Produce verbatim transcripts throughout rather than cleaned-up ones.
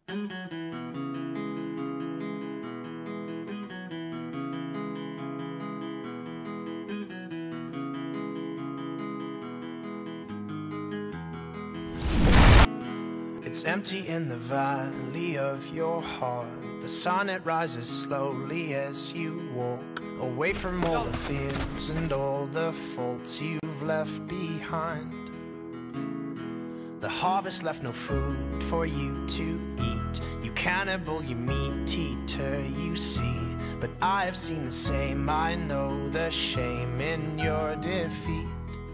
It's empty in the valley of your heart. The sun, it rises slowly as you walk away from all the fears and all the faults you've left behind. The harvest left no food for you to eat. You cannibal, you meat eater, you see. But I have seen the same, I know the shame in your defeat.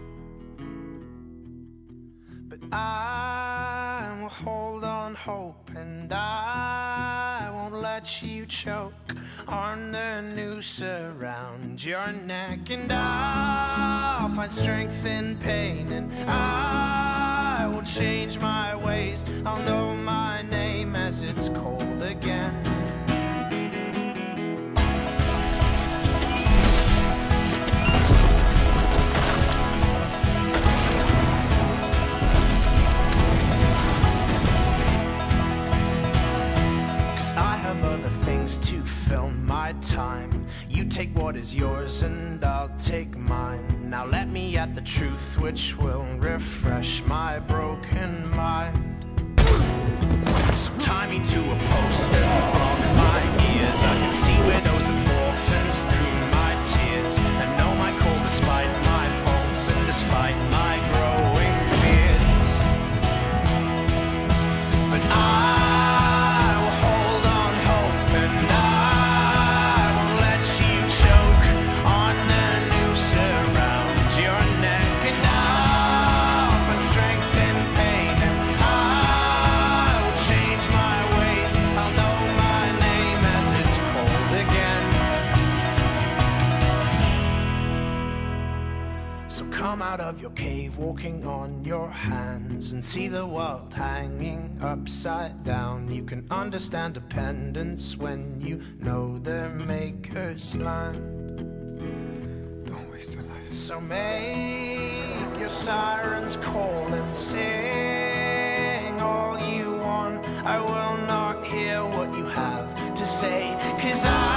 But I will hold on hope, and I won't let you choke on the noose around your neck. And I'll find strength in pain, and I will change my ways. I'll know my name as it's cold again. To fill my time, you take what is yours and I'll take mine. Now let me at the truth which will refresh my broken mind. So tie me to a post and block my ears. I can see widows and orphans through my tears, and know my call despite my faults and despite my growing fears. But I come out of your cave, walking on your hands, and see the world hanging upside down. You can understand dependence when you know their maker's land. Don't waste your life. So make your sirens call and sing all you want. I will not hear what you have to say, 'cause I